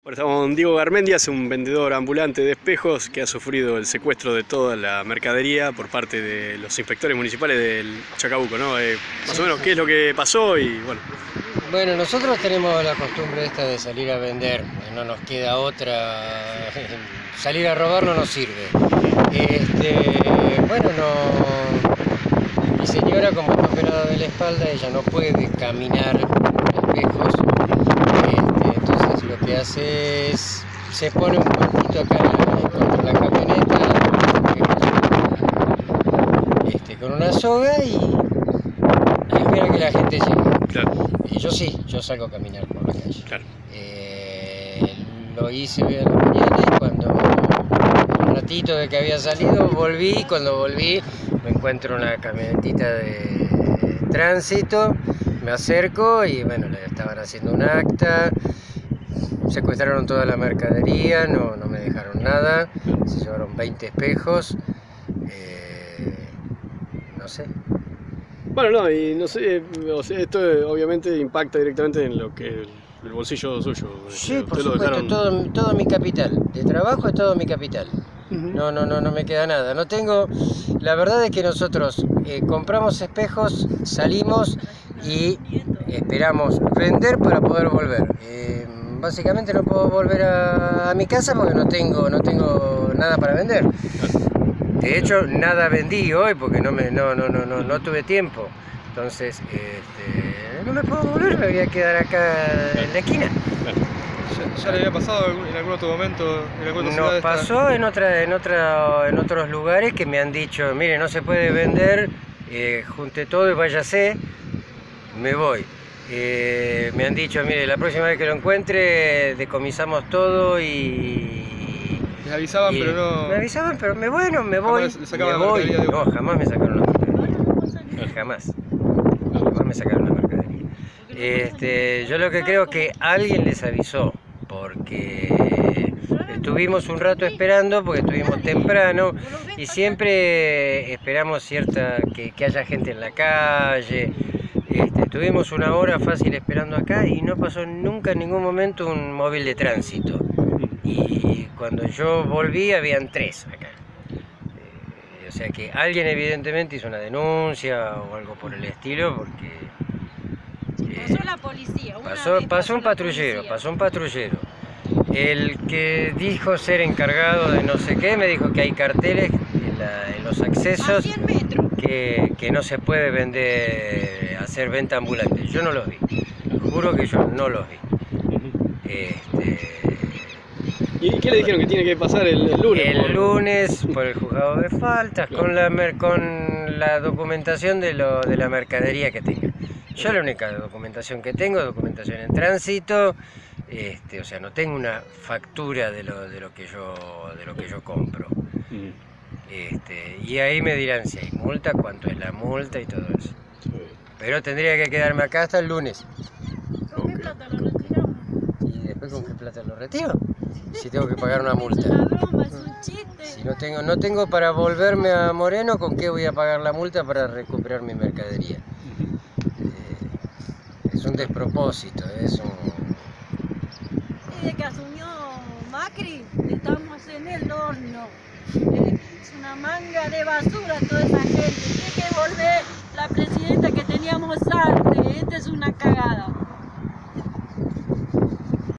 Bueno, estamos con Diego Garmendia, es un vendedor ambulante de espejos que ha sufrido el secuestro de toda la mercadería por parte de los inspectores municipales del Chacabuco, ¿no? Más o menos, ¿qué es lo que pasó? Y bueno. Bueno, nosotros tenemos la costumbre esta de salir a vender, no nos queda otra, salir a robar no nos sirve. Bueno, mi señora, como está operada de la espalda, ella no puede caminar por espejos, entonces lo que hace es, se pone un puntito acá contra la camioneta, con una soga y espera que la gente llegue. Claro. Y yo salgo a caminar por la calle. Claro. Lo hice hoy a la mañana y cuando un ratito de que había salido volví. Cuando volví me encuentro una camionetita de tránsito, me acerco y bueno, le estaban haciendo un acta, secuestraron toda la mercadería, no me dejaron nada, se llevaron 20 espejos, no sé. Bueno, no, y no sé, o sea, esto obviamente impacta directamente en lo que el bolsillo suyo. Sí, por supuesto, todo mi capital, de trabajo es todo mi capital. No me queda nada. No tengo, la verdad es que nosotros compramos espejos, salimos y esperamos vender para poder volver. Básicamente no puedo volver a mi casa porque no tengo nada para vender. De hecho, nada vendí hoy porque no tuve tiempo. Entonces, no me puedo volver, me voy a quedar acá en la esquina. ¿Ya le había pasado en algún otro momento? Nos pasó en otros lugares que me han dicho, mire, no se puede vender, junte todo y váyase, me voy. Me han dicho, mire, la próxima vez que lo encuentre, decomisamos todo y... Les avisaban, pero no... Me avisaban, pero me voy. No, jamás me sacaron la mercadería. Jamás me sacaron la mercadería. Yo lo que creo es que alguien les avisó, porque estuvimos un rato esperando, porque estuvimos temprano, y siempre esperamos que haya gente en la calle. Estuvimos una hora fácil esperando acá y no pasó nunca en ningún momento un móvil de tránsito. Y cuando yo volví habían 3 acá. O sea que alguien evidentemente hizo una denuncia o algo por el estilo, porque... pasó la policía. Pasó un patrullero. El que dijo ser encargado de no sé qué, me dijo que hay carteles en los accesos a 100 metros. Que no se puede hacer venta ambulante. Yo no los vi. Juro que yo no los vi. ¿Y qué le dijeron que tiene que pasar el lunes? El lunes por el juzgado de faltas, claro, con la documentación de la mercadería que tenga. Yo la única documentación que tengo es documentación en tránsito, o sea, no tengo una factura de lo que yo compro. Y ahí me dirán si hay multa, cuánto es la multa y todo eso. Pero tendría que quedarme acá hasta el lunes. ¿Con qué plata lo retiramos? ¿Y después con qué plata lo retiro? Si tengo que pagar una multa. Es una broma, es un chiste. Si no tengo para volverme a Moreno, ¿con qué voy a pagar la multa para recuperar mi mercadería? Es un despropósito, es un... Desde que asumió Macri, estamos en el horno. Es una manga de basura toda esa gente. Tiene que volver la presidenta que teníamos antes. Esta es una cagada.